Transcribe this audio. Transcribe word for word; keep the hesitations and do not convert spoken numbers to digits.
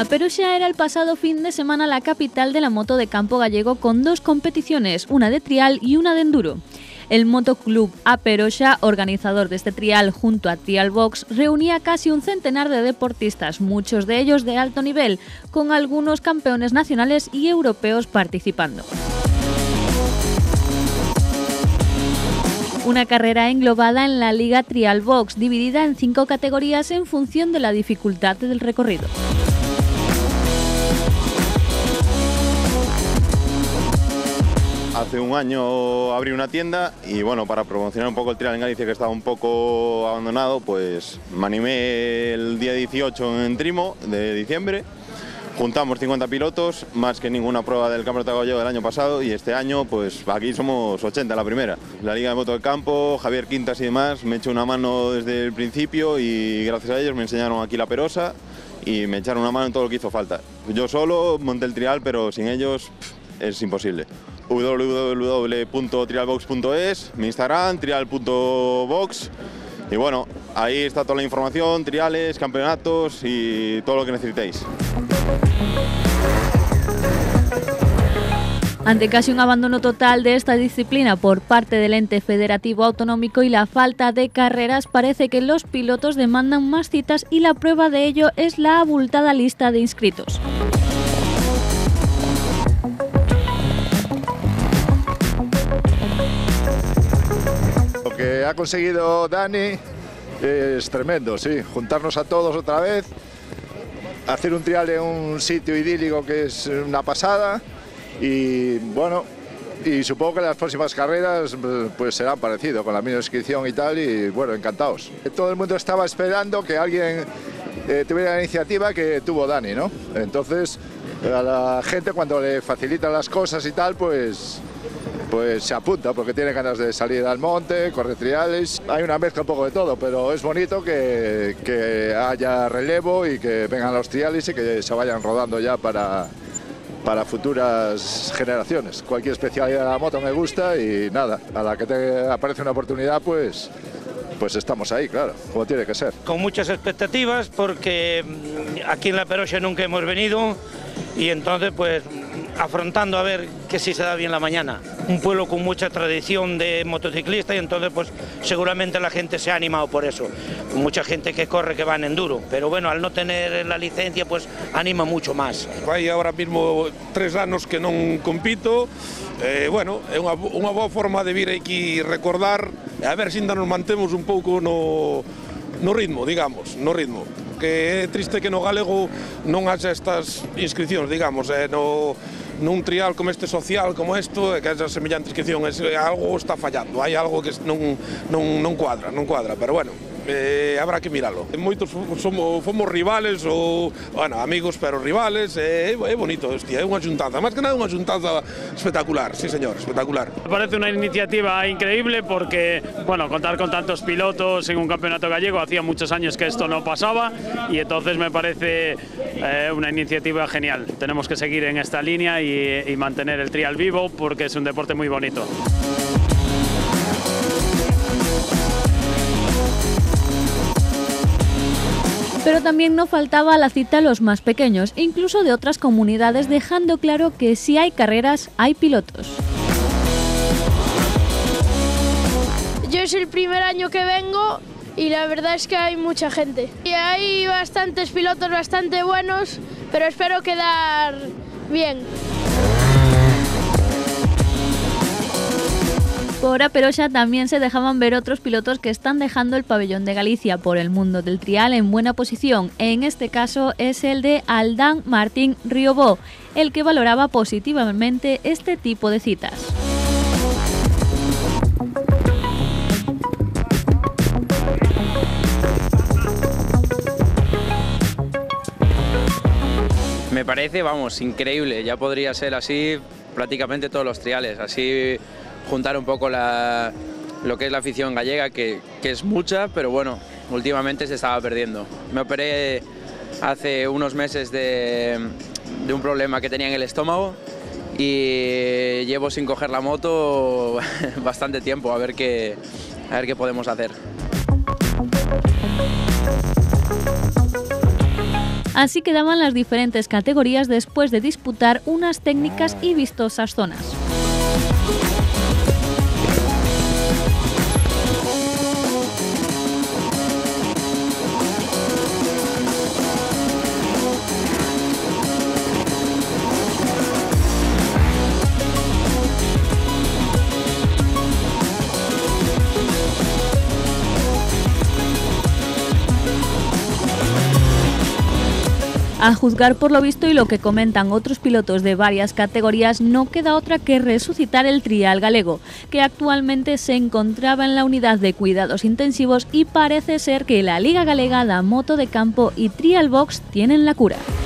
A Peroxa era el pasado fin de semana la capital de la moto de campo gallego con dos competiciones, una de trial y una de enduro. El Motoclub A Peroxa, organizador de este trial junto a Trial Box, reunía casi un centenar de deportistas, muchos de ellos de alto nivel, con algunos campeones nacionales y europeos participando. Una carrera englobada en la Liga Trial Box, dividida en cinco categorías en función de la dificultad del recorrido. Hace un año abrí una tienda y bueno, para promocionar un poco el trial en Galicia, que estaba un poco abandonado, pues me animé el día dieciocho en Trimo de diciembre. Juntamos cincuenta pilotos, más que ninguna prueba del Campeonato Gallego del año pasado, y este año pues aquí somos ochenta la primera. La Liga de Moto de Campo, Javier Quintas y demás me echó una mano desde el principio y gracias a ellos me enseñaron aquí la Perosa y me echaron una mano en todo lo que hizo falta. Yo solo monté el trial, pero sin ellos pff, es imposible. w w w punto trial box punto es, mi Instagram, trial punto box, y bueno, ahí está toda la información, triales, campeonatos y todo lo que necesitéis. Ante casi un abandono total de esta disciplina por parte del ente federativo autonómico y la falta de carreras, parece que los pilotos demandan más citas y la prueba de ello es la abultada lista de inscritos. Lo que ha conseguido Dani es tremendo, sí, juntarnos a todos otra vez, hacer un trial en un sitio idílico que es una pasada y bueno, y supongo que las próximas carreras pues serán parecido, con la misma inscripción y tal, y bueno, encantados. Todo el mundo estaba esperando que alguien eh, tuviera la iniciativa que tuvo Dani, ¿no? Entonces a la gente cuando le facilitan las cosas y tal, pues pues se apunta porque tiene ganas de salir al monte, correr triales. Hay una mezcla un poco de todo, pero es bonito que, que haya relevo y que vengan los triales y que se vayan rodando ya para, para futuras generaciones. Cualquier especialidad de la moto me gusta y nada, a la que te aparece una oportunidad, pues, pues estamos ahí, claro, como tiene que ser. Con muchas expectativas porque aquí en La Peroxa nunca hemos venido y entonces pues afrontando a ver que si se da bien la mañana. Un pueblo con mucha tradición de motociclista y entonces pues seguramente la gente se ha animado por eso. Mucha gente que corre que va en enduro, pero bueno, al no tener la licencia pues anima mucho más. Hai ahora mismo tres anos que non compito, eh, bueno, é unha, unha boa forma de vir aquí recordar, e a ver se ainda nos mantemos un pouco no, no ritmo, digamos, no ritmo. Que é triste que no galego non haxa estas inscripcións, digamos, eh, no, nun trial como este social, como isto, que haxa semellante inscripción, es, algo está fallando, hai algo que non, non, non cuadra, non cuadra, pero bueno, eh, habrá que miralo. Moitos somos, fomos rivales ou, bueno, amigos pero rivales, eh, é bonito, hostia, é unha xuntanza, máis que nada unha xuntanza espectacular, sí señor, espectacular. Me parece una iniciativa increíble porque, bueno, contar con tantos pilotos en un campeonato gallego, hacía muchos años que esto no pasaba y entonces me parece eh, una iniciativa genial. Tenemos que seguir en esta línea y, y mantener el trial vivo porque es un deporte muy bonito. Pero también no faltaba la cita a los más pequeños, incluso de otras comunidades, dejando claro que si hay carreras, hay pilotos. Yo es el primer año que vengo y la verdad es que hay mucha gente. Y hay bastantes pilotos bastante buenos, pero espero quedar bien. Por A Peroxa también se dejaban ver otros pilotos que están dejando el pabellón de Galicia por el mundo del trial en buena posición. En este caso es el de Aldán Martín Riobó, el que valoraba positivamente este tipo de citas. Me parece, vamos, increíble. Ya podría ser así prácticamente todos los triales, así juntar un poco la, lo que es la afición gallega, que, que es mucha, pero bueno, últimamente se estaba perdiendo. Me operé hace unos meses de, de un problema que tenía en el estómago y llevo sin coger la moto bastante tiempo, a ver qué, a ver qué podemos hacer. Así quedaban las diferentes categorías después de disputar unas técnicas y vistosas zonas. A juzgar por lo visto y lo que comentan otros pilotos de varias categorías, no queda otra que resucitar el trial galego, que actualmente se encontraba en la unidad de cuidados intensivos y parece ser que la Liga Galega da Moto de Campo y Trial Box tienen la cura.